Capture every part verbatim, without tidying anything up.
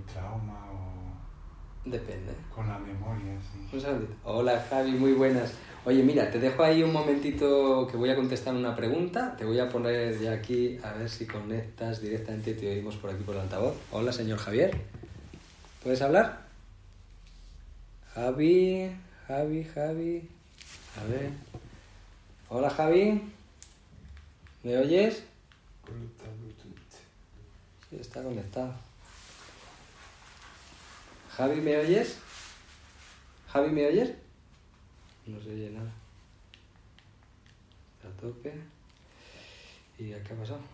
trauma o... Depende. Con la memoria, sí. Un segundito. Hola Javi, muy buenas. Oye, mira, te dejo ahí un momentito que voy a contestar una pregunta. Te voy a poner ya aquí, a ver si conectas directamente y te oímos por aquí por el altavoz. Hola, señor Javier. ¿Puedes hablar? Javi, Javi, Javi. A ver. Hola, Javi. ¿Me oyes? Sí, está conectado. Javi, ¿me oyes? Javi, ¿me oyes? No se oye nada. Está a tope. ¿Y qué ha pasado?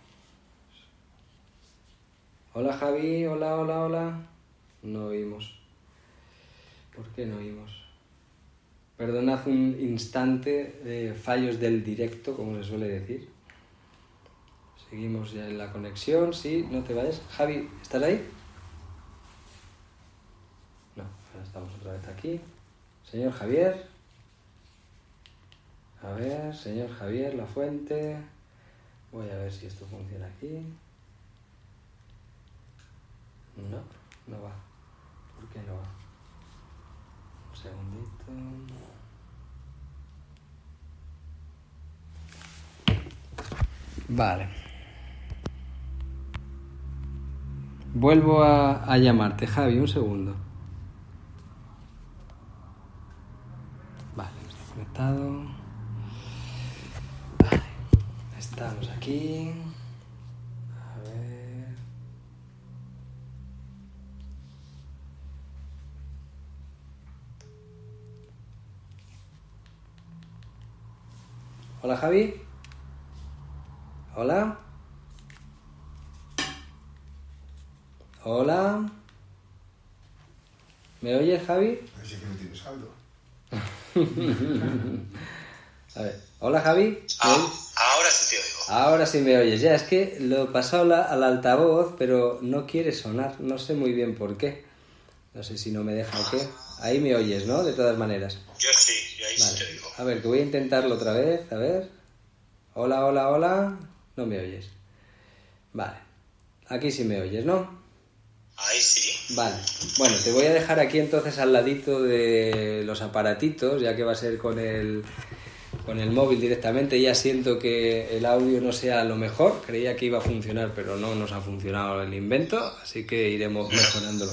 Hola, Javi. Hola, hola, hola. No oímos. ¿Por qué no oímos? Perdonad un instante de fallos del directo, como se suele decir. Seguimos ya en la conexión. Sí, no te vayas. Javi, ¿estás ahí? No, ahora estamos otra vez aquí. Señor Javier. A ver, señor Javier Lafuente. Voy a ver si esto funciona aquí. No, no va. ¿Por qué no va? Un segundito. Vale. Vuelvo a, a llamarte, Javi, un segundo. Vale, está conectado. Vale, estamos aquí. A ver. Hola, Javi. Hola. Hola. ¿Me oyes, Javi? Parece que no tienes saldo. A ver. Hola, Javi. Ah, ahora sí te oigo. Ahora sí me oyes. Ya, es que lo he pasado la, al altavoz, pero no quiere sonar. No sé muy bien por qué. No sé si no me deja o qué. Ahí me oyes, ¿no? De todas maneras. Yo sí, yo ahí Vale. sí te oigo. A ver, que voy a intentarlo otra vez. A ver. Hola, hola, hola. No me oyes. Vale. Aquí sí me oyes, ¿no? Ahí sí. Vale. Bueno, te voy a dejar aquí entonces al ladito de los aparatitos, ya que va a ser con el, con el móvil directamente. Ya siento que el audio no sea lo mejor. Creía que iba a funcionar, pero no nos ha funcionado el invento, así que iremos mejorándolo.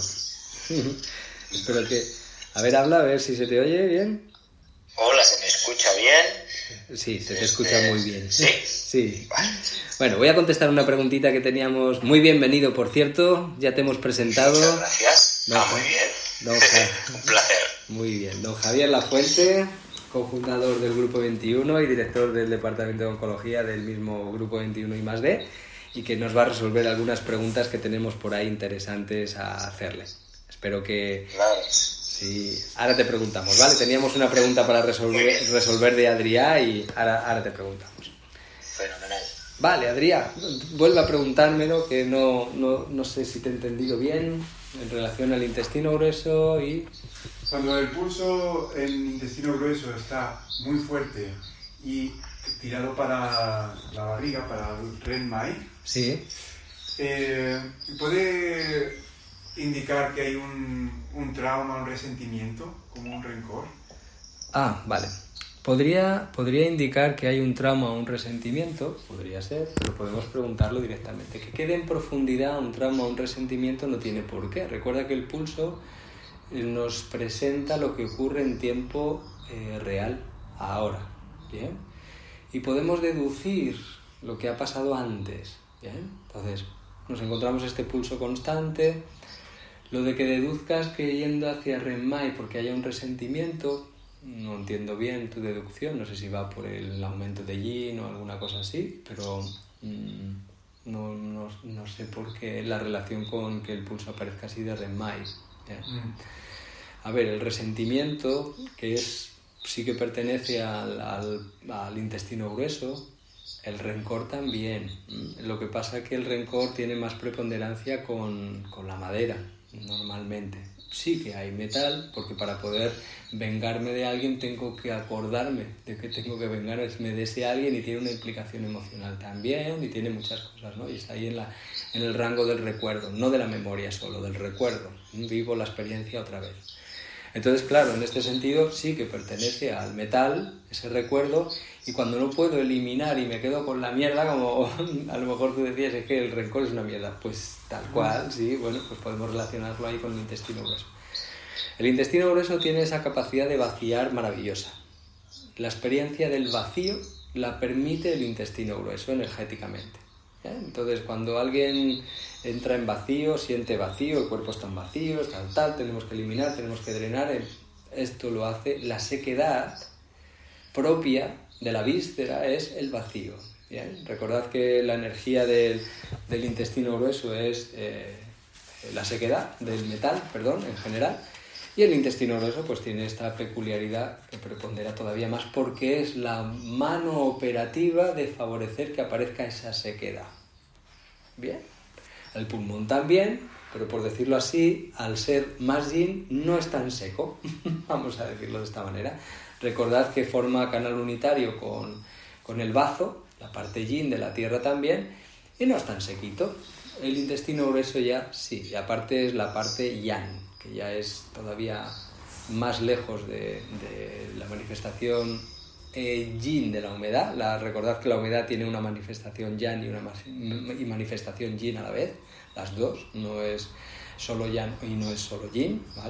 Espero que... A ver, habla, a ver si se te oye bien. Hola, ¿se me escucha bien? Sí, se te escucha muy bien. ¿Sí? Sí. Bueno, voy a contestar una preguntita que teníamos. Muy bienvenido, por cierto. Ya te hemos presentado. Muchas gracias. Don Ah, Ja- muy bien. Don Ja- Un placer. Muy bien. Don Javier Lafuente, cofundador del Grupo veintiuno y director del Departamento de Oncología del mismo Grupo veintiuno y más D, y que nos va a resolver algunas preguntas que tenemos por ahí interesantes a hacerle. Espero que... Claro. Sí, ahora te preguntamos, ¿vale? Teníamos una pregunta para resolver, resolver de Adrià y ahora, ahora te preguntamos. Fenomenal. Vale, Adrià, vuelve a preguntármelo, que no, no, no sé si te he entendido bien en relación al intestino grueso y... Cuando el pulso en el intestino grueso está muy fuerte y tirado para la barriga, para el Renmai, Sí. eh, puede indicar que hay un, un trauma, un resentimiento, como un rencor. Ah, vale. Podría, podría indicar que hay un trauma o un resentimiento, podría ser, pero podemos preguntarlo directamente. Que quede en profundidad un trauma o un resentimiento no tiene por qué. Recuerda que el pulso eh, nos presenta lo que ocurre en tiempo eh, real, ahora, ¿bien? Y podemos deducir lo que ha pasado antes, ¿bien? Entonces, nos encontramos este pulso constante. Lo de que deduzcas que yendo hacia Renmai porque haya un resentimiento, no entiendo bien tu deducción, no sé si va por el aumento de yin o alguna cosa así, pero mmm, no, no, no sé por qué la relación con que el pulso aparezca así de Renmai. ¿eh? Mm. A ver, el resentimiento, que es sí que pertenece al, al, al intestino grueso, El rencor también. Lo que pasa es que el rencor tiene más preponderancia con, con la madera, normalmente. Sí que hay metal, porque para poder vengarme de alguien tengo que acordarme de que tengo que vengarme de ese alguien, y tiene una implicación emocional también, y tiene muchas cosas, ¿no? Y está ahí en, la, en el rango del recuerdo, no de la memoria solo, del recuerdo. Vivo la experiencia otra vez. Entonces, claro, en este sentido sí que pertenece al metal, ese recuerdo, y cuando no puedo eliminar y me quedo con la mierda, como a lo mejor tú decías, es que el rencor es una mierda, pues tal cual, sí, bueno, pues podemos relacionarlo ahí con el intestino grueso. El intestino grueso tiene esa capacidad de vaciar maravillosa. La experiencia del vacío la permite el intestino grueso energéticamente. ¿Eh? Entonces, cuando alguien entra en vacío, siente vacío, el cuerpo está en vacío, tal, tal, tenemos que eliminar, tenemos que drenar. Esto lo hace la sequedad propia de la víscera, es el vacío. ¿Bien? Recordad que la energía del, del intestino grueso es eh, la sequedad del metal, perdón, en general, y el intestino grueso pues tiene esta peculiaridad que prepondera todavía más porque es la mano operativa de favorecer que aparezca esa sequedad. Bien, el pulmón también, pero por decirlo así, al ser más yin no es tan seco, vamos a decirlo de esta manera. Recordad que forma canal unitario con, con el bazo, la parte yin de la tierra también, y no es tan sequito. El intestino grueso ya sí, y aparte es la parte yang, que ya es todavía más lejos de, de la manifestación eh, yin de la humedad. La, recordad que la humedad tiene una manifestación yang y una y manifestación yin a la vez, las dos, no es solo yang y no es solo yin, ¿vale?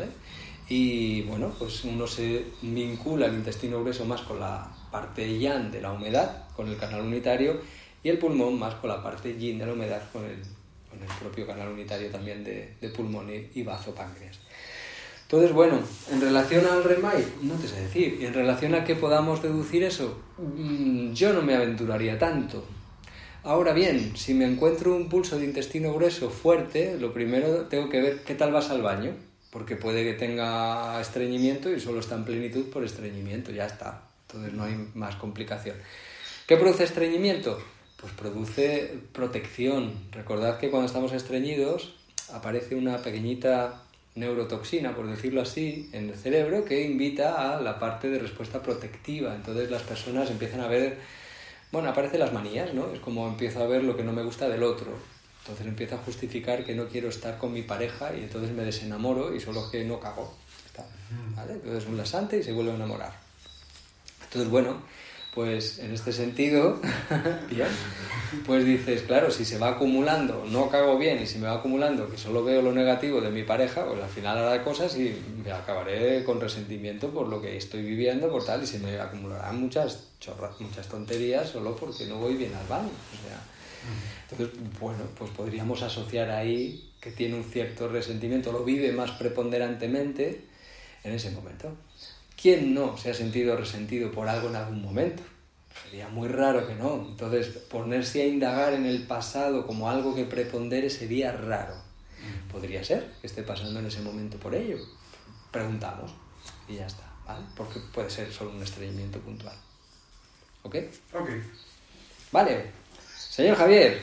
Y bueno, pues uno se vincula el intestino grueso más con la parte yang de la humedad, con el canal unitario, y el pulmón más con la parte yin de la humedad, con el, con el propio canal unitario también de, de pulmón y, y bazo páncreas. Entonces, bueno, en relación al remai, no te sé decir, y en relación a que podamos deducir eso, yo no me aventuraría tanto. Ahora bien, si me encuentro un pulso de intestino grueso fuerte, lo primero tengo que ver qué tal vas al baño, porque puede que tenga estreñimiento y solo está en plenitud por estreñimiento, ya está. Entonces no hay más complicación. ¿Qué produce estreñimiento? Pues produce protección. Recordad que cuando estamos estreñidos aparece una pequeñita neurotoxina, por decirlo así, en el cerebro que invita a la parte de respuesta protectiva. Entonces las personas empiezan a ver, bueno, aparecen las manías, ¿no? Es como empiezo a ver lo que no me gusta del otro. Entonces empiezo a justificar que no quiero estar con mi pareja y entonces me desenamoro y solo que no cago. Está, ¿vale? Entonces es un laxante y se vuelve a enamorar. Entonces, bueno, pues en este sentido, bien, pues dices, claro, si se va acumulando, no cago bien, y si me va acumulando que solo veo lo negativo de mi pareja, pues al final hará cosas y me acabaré con resentimiento por lo que estoy viviendo, por tal, y se me acumularán muchas chorras, muchas tonterías solo porque no voy bien al baño. O sea, entonces, bueno, pues podríamos asociar ahí que tiene un cierto resentimiento, lo vive más preponderantemente en ese momento. ¿Quién no se ha sentido resentido por algo en algún momento? Sería muy raro que no. Entonces, ponerse a indagar en el pasado como algo que prepondere sería raro. Podría ser que esté pasando en ese momento por ello. Preguntamos y ya está, ¿vale? Porque puede ser solo un estreñimiento puntual. ¿Ok? Ok. Vale. Señor Javier.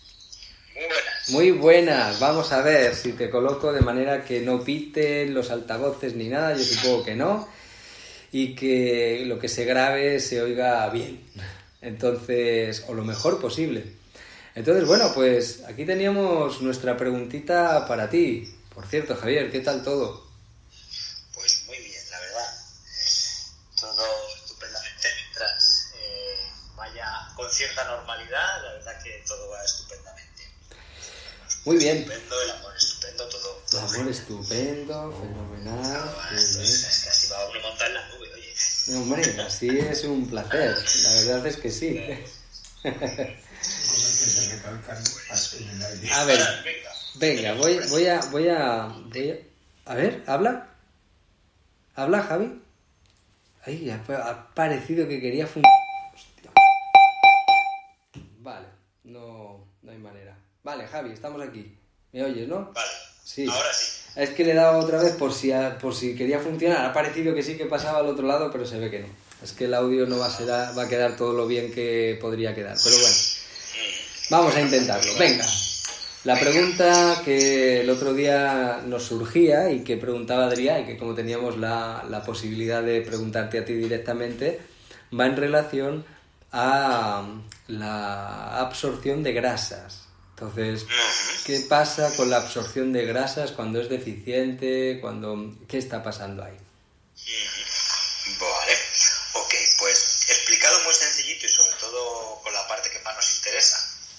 Muy buenas. Muy buenas. Vamos a ver si te coloco de manera que no piten los altavoces ni nada. Yo supongo que no. Y que lo que se grabe se oiga bien. Entonces, o lo mejor posible. Entonces, bueno, pues aquí teníamos nuestra preguntita para ti. Por cierto, Javier, ¿qué tal todo? Pues muy bien, la verdad. Todo estupendamente. Mientras eh, vaya con cierta normalidad, la verdad que todo va estupendamente. Muy bien. Estupendo, el amor estupendo, todo. El todo amor bien. estupendo, fenomenal. No, es, es, es que así va uno montar en la nube, oye. Hombre, así es un placer. La verdad es que sí. A ver, venga, voy, voy a, voy a, voy a, a ver, habla, habla, Javi. Ay, ha, ha parecido que quería funcionar. Hostia. Vale, no, no hay manera. Vale, Javi, estamos aquí. ¿Me oyes, no? Vale, sí. Ahora sí. Es que le he dado otra vez por si, por si quería funcionar. Ha parecido que sí que pasaba al otro lado, pero se ve que no. Es que el audio no va a, ser, va a quedar todo lo bien que podría quedar, pero bueno, vamos a intentarlo. Venga, la pregunta que el otro día nos surgía y que preguntaba Adrián, y que como teníamos la, la posibilidad de preguntarte a ti directamente, va en relación a la absorción de grasas. Entonces, ¿qué pasa con la absorción de grasas cuando es deficiente? Cuando, ¿qué está pasando ahí? Vale, ok, pues explicado muy sencillito y sobre todo con la parte que más nos interesa,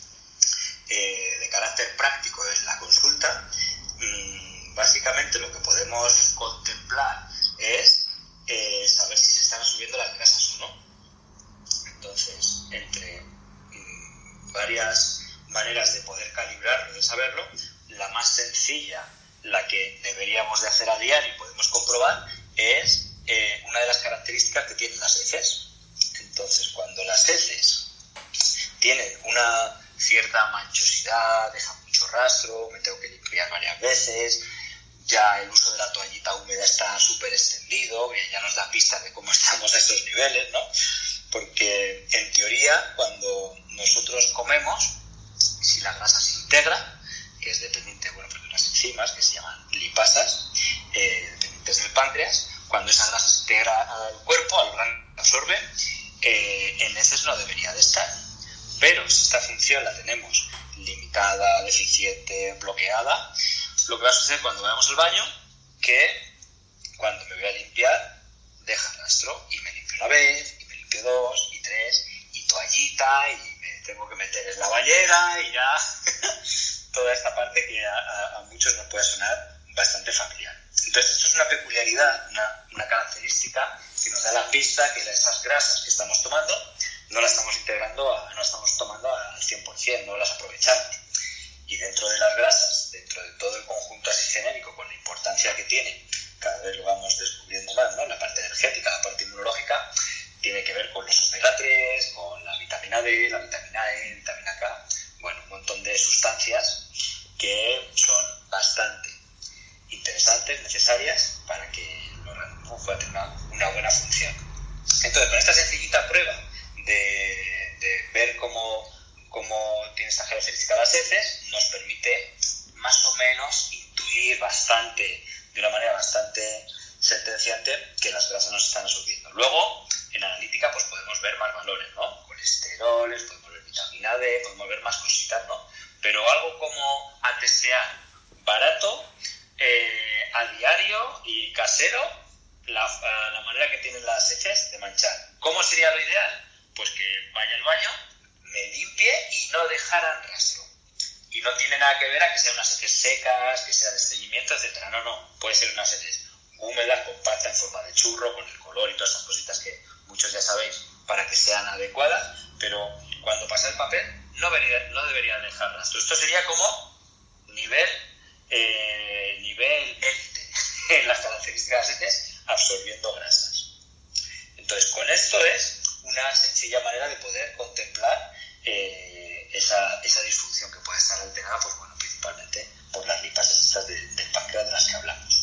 eh, de carácter práctico en la consulta, mmm, básicamente lo que podemos contemplar es eh, saber si se están subiendo las grasas o no. Entonces, entre mmm, varias maneras de poder calibrarlo, de saberlo, la más sencilla, la que deberíamos de hacer a diario y podemos comprobar, es eh, una de las características que tienen las heces. Entonces, cuando las heces tienen una cierta manchosidad, dejan mucho rastro, me tengo que limpiar varias veces, ya el uso de la toallita húmeda está súper extendido, ya nos da pistas de cómo estamos a esos niveles, ¿no? Porque en teoría, cuando nosotros comemos, si la grasa se integra, que es dependiente, bueno, pues de unas enzimas que se llaman lipasas, eh, dependientes del páncreas, cuando esa grasa se integra al cuerpo, al órgano que absorbe, eh, en heces no debería de estar. Pero si esta función la tenemos limitada, deficiente, bloqueada, lo que va a suceder cuando vayamos al baño, que cuando me voy a limpiar, deja rastro, y me limpio una vez, y me limpio dos, y tres, y toallita, y me tengo que meter en la bañera, y ya toda esta parte que a, a, a muchos nos puede sonar bastante familiar. Entonces, esto es una peculiaridad, una, una característica que nos da la pista que esas grasas que estamos tomando no las estamos integrando, a, no las estamos tomando al cien por ciento, no las aprovechamos. Y dentro de las grasas, dentro de todo el conjunto así genérico, con la importancia que tiene, cada vez lo vamos descubriendo más, ¿no? La parte energética, la parte inmunológica, tiene que ver con los omega tres, con la vitamina D, la vitamina E, vitamina K, bueno, un montón de sustancias que son bastante interesantes, necesarias para que el organismo pueda tener una, una buena función. Entonces, con esta sencillita prueba de, de ver cómo, cómo tiene esta característica las heces, nos permite más o menos intuir bastante, de una manera bastante sentenciante, que las grasas nos están absorbiendo. Luego, en analítica, pues podemos ver más valores, ¿no? Colesteroles, podemos ver vitamina D, podemos ver más cositas, ¿no? Pero algo como A T C A barato, eh, a diario y casero, la, la manera que tienen las heces de manchar. ¿Cómo sería lo ideal? Pues que vaya al baño, me limpie y no dejaran rastro. Y no tiene nada que ver a que sean unas heces secas, que sean estreñimiento, etcétera. No, no, puede ser unas heces húmedas, compactas, en forma de churro, con el color y todas esas cositas que muchos ya sabéis, para que sean adecuadas, pero cuando pasa el papel no debería, no debería dejar rastro. Esto sería como nivel eh, nivel élite en las características heces, absorbiendo grasas. Entonces, con esto es una sencilla manera de poder contemplar eh, esa, esa disfunción que puede estar alterada, pues bueno, principalmente por las lipasas estas de, del páncreas de las que hablamos.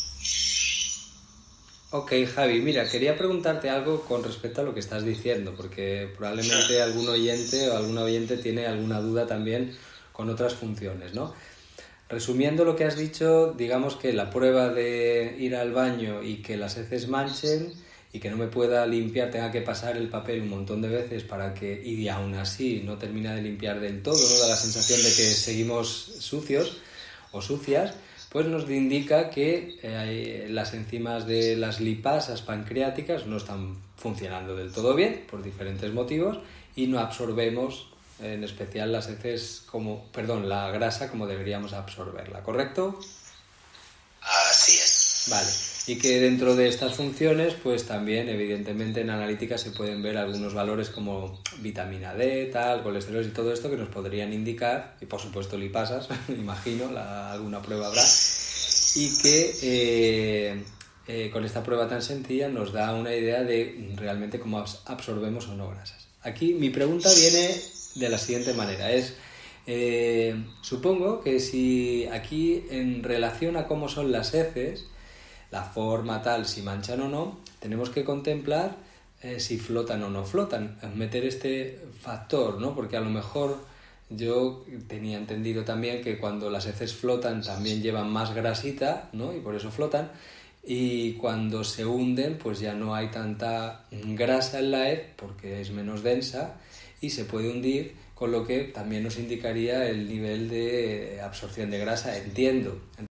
Ok, Javi, mira, quería preguntarte algo con respecto a lo que estás diciendo, porque probablemente algún oyente o alguna oyente tiene alguna duda también con otras funciones, ¿no? Resumiendo lo que has dicho, digamos que la prueba de ir al baño y que las heces manchen y que no me pueda limpiar, tenga que pasar el papel un montón de veces para que, y aún así no termina de limpiar del todo, ¿no? Da la sensación de que seguimos sucios o sucias, pues nos indica que eh, las enzimas de las lipasas pancreáticas no están funcionando del todo bien por diferentes motivos y no absorbemos, en especial las heces como, perdón, la grasa como deberíamos absorberla, ¿correcto? Así es. Vale. Y que dentro de estas funciones, pues también, evidentemente, en analítica se pueden ver algunos valores como vitamina D, tal, colesterol y todo esto que nos podrían indicar, y por supuesto lipasas, imagino, la, alguna prueba habrá, y que eh, eh, con esta prueba tan sencilla nos da una idea de realmente cómo absorbemos o no grasas. Aquí mi pregunta viene de la siguiente manera, es... Eh, supongo que si aquí en relación a cómo son las heces, la forma tal, si manchan o no, tenemos que contemplar eh, si flotan o no flotan, meter este factor, ¿no? Porque a lo mejor yo tenía entendido también que cuando las heces flotan también llevan más grasita, ¿no? Y por eso flotan, y cuando se hunden pues ya no hay tanta grasa en la hez porque es menos densa y se puede hundir, con lo que también nos indicaría el nivel de absorción de grasa, entiendo.